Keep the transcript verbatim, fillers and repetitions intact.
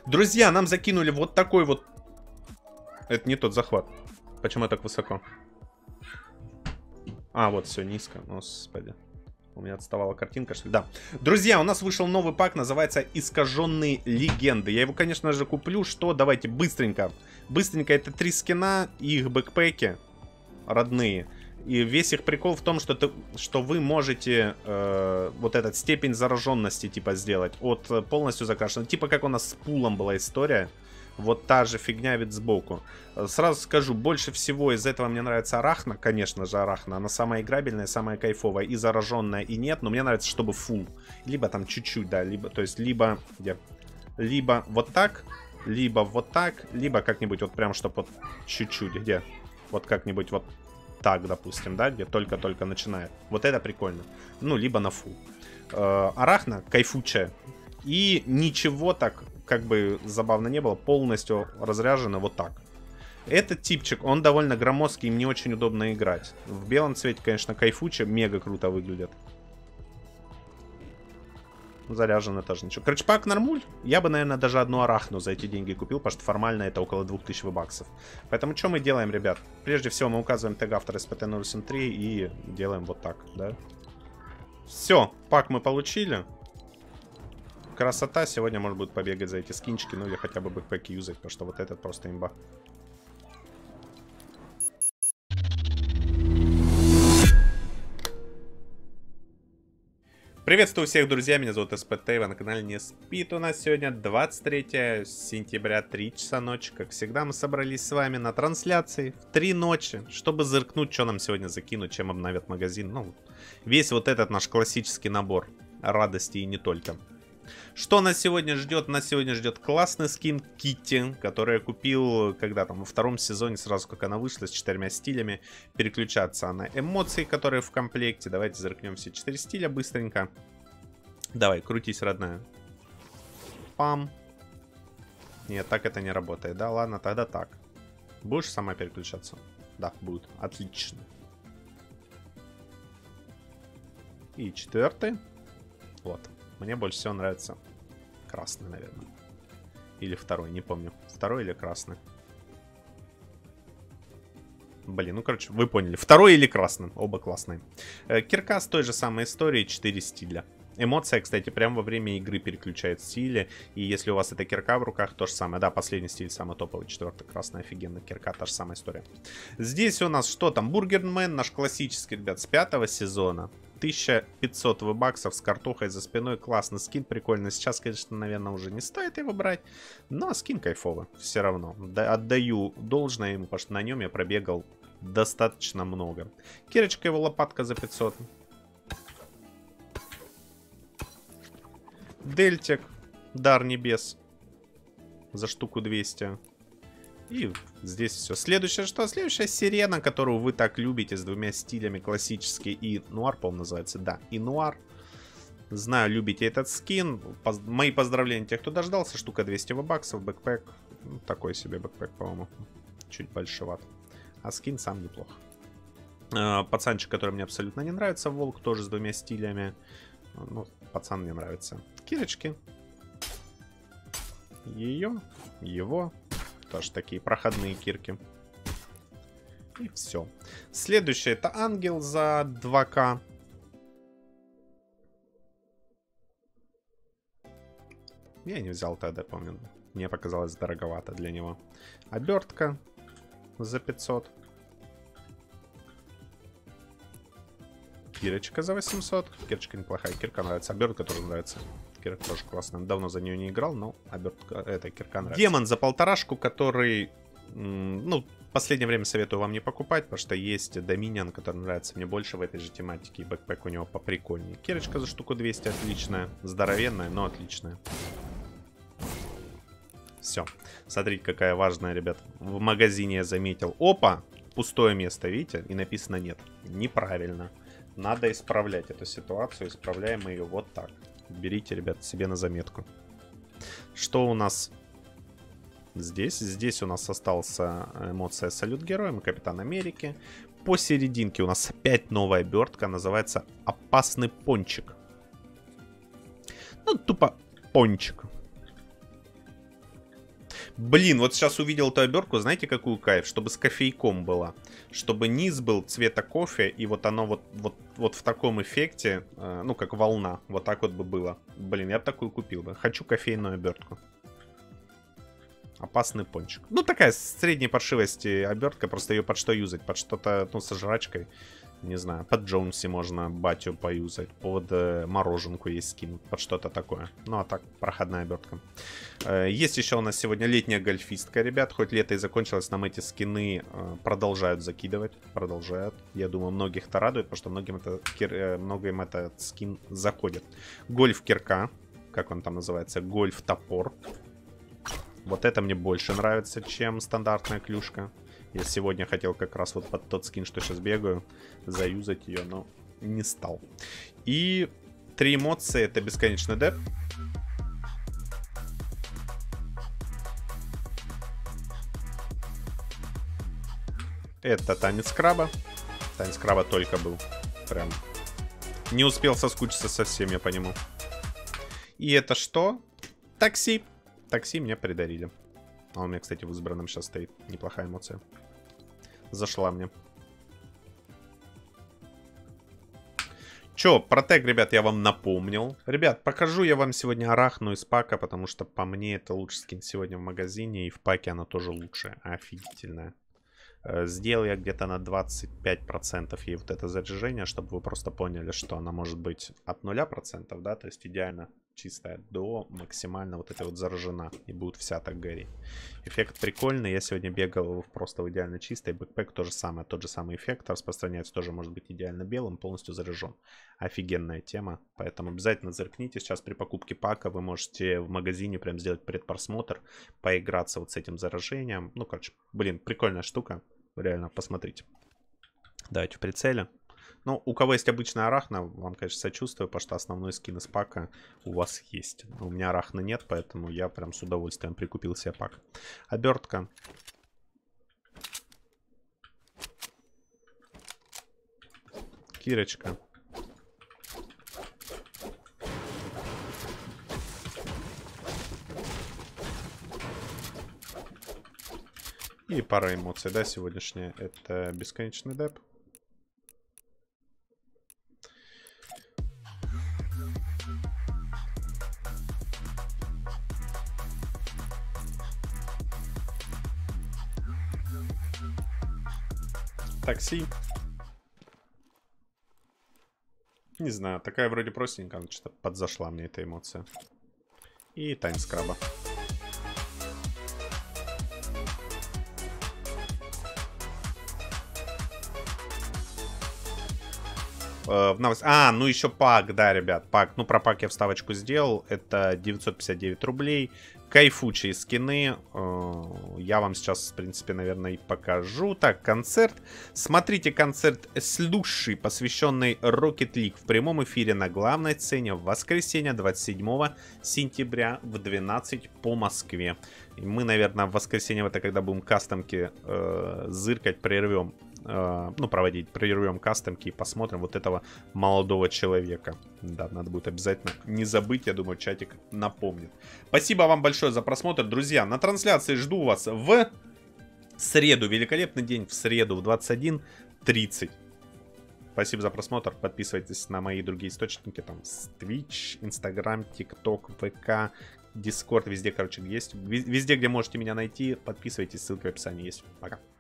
Друзья, нам закинули вот такой вот... Это не тот захват. Почему так высоко? А, вот все низко. Господи. У меня отставала картинка, что ли? Да. Друзья, у нас вышел новый пак, называется «Искаженные легенды». Я его, конечно же, куплю. Что? Давайте быстренько. Быстренько, это три скина и их бэкпэки родные. И весь их прикол в том, что, ты, что вы можете э, вот этот степень зараженности типа сделать от полностью закрашенного. Типа как у нас с пулом была история. Вот та же фигня ведь сбоку. Сразу скажу, больше всего из этого мне нравится Арахна. Конечно же, Арахна. Она самая играбельная, самая кайфовая. И зараженная, и нет. Но мне нравится, чтобы фул. Либо там чуть-чуть, да. Либо, то есть, либо... Где? Либо вот так. Либо вот так. Либо как-нибудь вот прям, чтобы вот чуть-чуть. Где? Вот как-нибудь вот так, допустим, да? Где только-только начинает. Вот это прикольно. Ну, либо на фул. Э, Арахна кайфучая. И ничего так... как бы забавно не было, полностью разряжено вот так. Этот типчик, он довольно громоздкий, им не очень удобно играть. В белом цвете, конечно, кайфуче, мега круто выглядит. Заряжено тоже ничего. Короче, пак нормуль. Я бы, наверное, даже одну арахну за эти деньги купил, потому что формально это около двух тысяч баксов. Поэтому что мы делаем, ребят? Прежде всего мы указываем тег автора эс пэ тэ ноль семь три и делаем вот так, да? Все, пак мы получили. Красота. Сегодня может будет побегать за эти скинчики, ну или хотя бы бэкпэки юзать, потому что вот этот просто имба. Приветствую всех, друзья, меня зовут эс пэ тэ, вы на канале Не Спит. У нас сегодня двадцать третье сентября, три часа ночи. Как всегда, мы собрались с вами на трансляции в три ночи, чтобы зыркнуть, что нам сегодня закинуть, чем обновят магазин. Ну, весь вот этот наш классический набор радости и не только. Что нас сегодня ждет? Нас сегодня ждет классный скин Китти, который я купил, когда там во втором сезоне, сразу как она вышла, с четырьмя стилями. Переключаться на эмоции, которые в комплекте. Давайте зеркнем все четыре стиля быстренько. Давай, крутись, родная. Пам. Нет, так это не работает. Да, ладно, тогда так. Будешь сама переключаться? Да, будет. Отлично. И четвертый. Вот. Мне больше всего нравится красный, наверное. Или второй, не помню. Второй или красный. Блин, ну короче, вы поняли. Второй или красный. Оба классные. Э, кирка с той же самой историей, четыре стиля. Эмоция, кстати, прямо во время игры переключает стили. И если у вас эта кирка в руках, то же самое. Да, последний стиль самый топовый. Четвертый красный, офигенно. Кирка, та же самая история. Здесь у нас что там? Бургермен, наш классический, ребят, с пятого сезона. тысяча пятьсот баксов с картохой за спиной. Классный скин, прикольно. Сейчас, конечно, наверное, уже не стоит его брать. Но скин кайфовый. Все равно. Да, отдаю должное ему, потому что на нем я пробегал достаточно много. Кирочка его лопатка за пятьсот. Дельтик. Дар небес. За штуку двести. И здесь все. Следующее что? Следующая сирена, которую вы так любите, с двумя стилями, классический и нуар, по-моему, называется. Да, и нуар. Знаю, любите этот скин. Поз... Мои поздравления тех, кто дождался. Штука двести баксов, бэкпэк. Ну, такой себе бэкпэк, по-моему. Чуть большеват. А скин сам неплох. Э, пацанчик, который мне абсолютно не нравится. Волк тоже с двумя стилями. Ну, пацан мне нравится. Кирочки. Ее. Его. Тоже такие проходные кирки. И все. Следующее это ангел за два ка. Я не взял тогда, помню. Мне показалось дороговато для него. Обертка за пятьсот. Кирочка за восемьсот. Кирочка неплохая. Кирка нравится. Обертка тоже нравится. Кирка тоже классная. Давно за нее не играл, но обертка, эта кирка нравится. Демон за полторашку, который... Ну, в последнее время советую вам не покупать, потому что есть Доминион, который нравится мне больше в этой же тематике. И бэкпэк у него поприкольнее. Кирочка за штуку двести отличная. Здоровенная, но отличная. Все. Смотрите, какая важная, ребят. В магазине я заметил. Опа! Пустое место, видите? И написано нет. Неправильно. Надо исправлять эту ситуацию. Исправляем мы ее вот так. Берите, ребят, себе на заметку. Что у нас здесь? Здесь у нас остался эмоция салют героям и Капитан Америки. Посерединке у нас опять новая обертка. Называется Опасный пончик. Ну, тупо пончик. Блин, вот сейчас увидел эту обертку, знаете, какую кайф? Чтобы с кофейком была. Чтобы низ был цвета кофе, и вот оно вот, вот, вот в таком эффекте, э, ну, как волна. Вот так вот бы было. Блин, я бы такую купил бы. Хочу кофейную обертку. Опасный пончик. Ну, такая средней паршивости обертка, просто ее под что юзать? Под что-то, ну, со жрачкой. Не знаю, под Джонси можно батю поюзать, под э, мороженку есть скинуть, под что-то такое. Ну, а так, проходная обертка. Э, есть еще у нас сегодня летняя гольфистка, ребят. Хоть лето и закончилось, нам эти скины э, продолжают закидывать. Продолжают. Я думаю, многих это радует, потому что многим, это, кир, э, многим этот скин заходит. Гольф-кирка, как он там называется, гольф-топор. Вот это мне больше нравится, чем стандартная клюшка. Я сегодня хотел как раз вот под тот скин, что сейчас бегаю, заюзать ее, но не стал. И три эмоции — это бесконечный деп. Это танец краба. Танец краба только был. Прям не успел соскучиться совсем я по нему. И это что? Такси. Такси мне придарили. А у меня, кстати, в избранном сейчас стоит. Неплохая эмоция. Зашла мне. Чё, про тег, ребят, я вам напомнил. Ребят, покажу я вам сегодня арахну из пака, потому что по мне это лучший скин сегодня в магазине. И в паке она тоже лучшая. Офигительная. Сделал я где-то на двадцать пять процентов ей вот это заряжение, чтобы вы просто поняли, что она может быть от нуля процентов, да, то есть идеально чистая, до максимально вот этой вот заражена. И будет вся так гореть. Эффект прикольный. Я сегодня бегал просто в идеально чистой. Бэкпэк то же самое. Тот же самый эффект. Распространяется тоже, может быть, идеально белым. Полностью заряжен. Офигенная тема. Поэтому обязательно зеркните. Сейчас при покупке пака вы можете в магазине прям сделать предпросмотр. Поиграться вот с этим заражением. Ну, короче, блин, прикольная штука. Реально, посмотрите. Давайте в прицеле. Ну, у кого есть обычная арахна, вам, конечно, сочувствую, потому что основной скин из пака у вас есть. У меня арахны нет, поэтому я прям с удовольствием прикупил себе пак. Обертка. Кирочка. И пара эмоций, да, сегодняшняя. Это бесконечный деп. Такси. Не знаю, такая вроде простенькая, но что-то подзашла мне эта эмоция. И танец краба. В новость... А, ну еще пак, да, ребят, пак. Ну, про пак я вставочку сделал. Это девятьсот пятьдесят девять рублей. Кайфучие скины. Я вам сейчас, в принципе, наверное, и покажу. Так, концерт. Смотрите концерт Слушай, посвященный Rocket League в прямом эфире на главной сцене в воскресенье двадцать седьмого сентября в двенадцать по Москве. И мы, наверное, в воскресенье, это когда будем кастомки э, зыркать, прервем. Ну, проводить, прервем кастомки и посмотрим вот этого молодого человека. Да, надо будет обязательно не забыть, я думаю, чатик напомнит. Спасибо вам большое за просмотр, друзья. На трансляции жду вас в среду. Великолепный день в среду в двадцать один тридцать. Спасибо за просмотр. Подписывайтесь на мои другие источники. Там Twitch, Instagram, TikTok, ВК, Discord. Везде, короче, есть. Везде, где можете меня найти. Подписывайтесь, ссылка в описании есть. Пока.